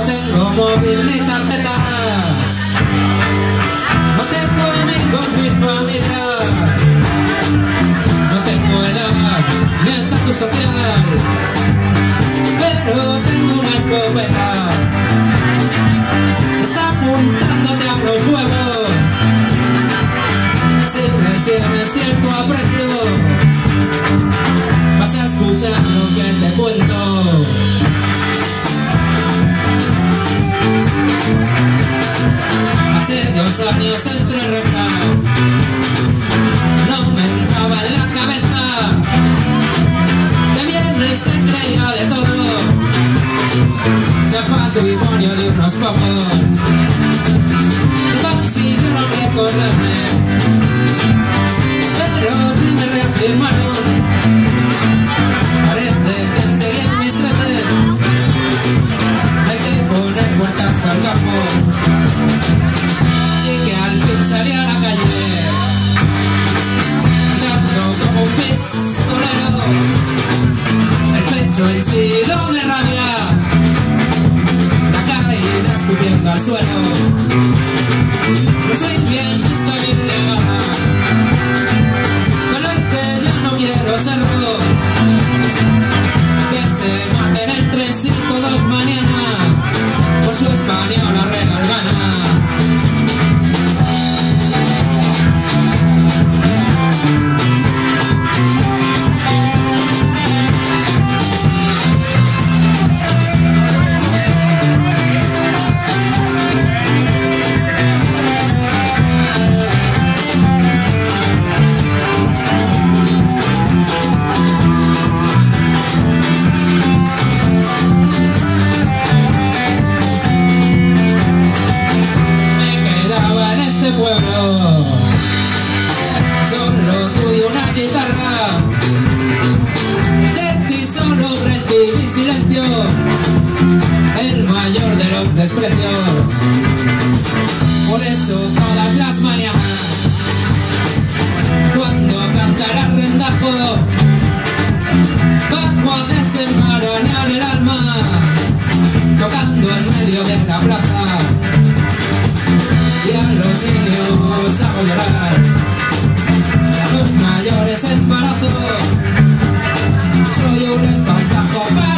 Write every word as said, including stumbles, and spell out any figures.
tengo móvil ni tarjetas, no tengo amigos ni familia, no tengo edad ni estatus social, pero tengo una escopeta, está apuntándote a los huevos. Si les tienes cierto aprecio, vas a escuchar lo que te cuento. Hace dos años entre rejas, no me entraba en la cabeza que viernes te creía de todo, sea patrimonio de unos pocos. No consiguieron recordarme, pero sí me reafirmaron. Parece que seguí en mis trece, hay que poner puertas al campo. Así que al fin salí a la calle, andando como un pistolero, el pecho henchido de rabia, la caída escupiendo al suelo. No soy bien, estoy bien negada, pero es que ya no quiero serlo. Que se maten entre sí todos mañana por su española regalgana. Pueblo, solo tú y una guitarra, de ti solo recibí silencio, el mayor de los desprecios. Por eso todas las mañanas, cuando cantará rendajo, bajo a desenmarañar el alma, tocando en medio de la plaza, y a los niños hago llorar, a los mayores embarazo, soy un espantajo.